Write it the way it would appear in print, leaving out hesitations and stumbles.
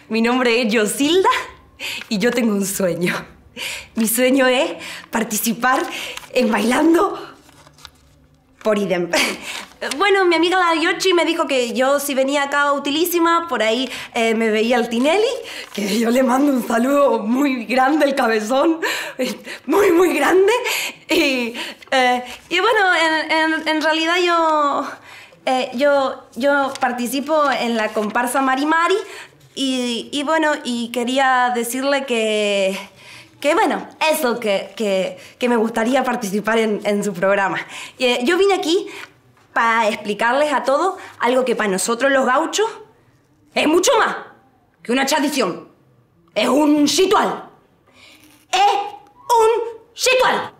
Mi nombre es Yosilda y yo tengo un sueño. Mi sueño es participar en Bailando por Idem. Bueno, mi amiga la Yoshi me dijo que yo si venía acá utilísima, por ahí me veía al Tinelli, que yo le mando un saludo muy grande, el cabezón, muy grande. Y bueno, en realidad yo participo en la comparsa Mari Mari y bueno, y quería decirle que bueno, eso, que me gustaría participar en su programa. Yo vine aquí para explicarles a todos algo que para nosotros los gauchos es mucho más que una tradición. Es un ritual. Es un ritual.